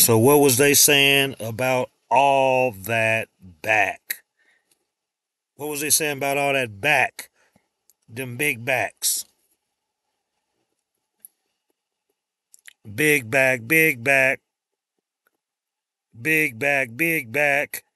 So what was they saying about all that back? What was they saying about all that back? Them big backs. Big back, big back, big back, big back.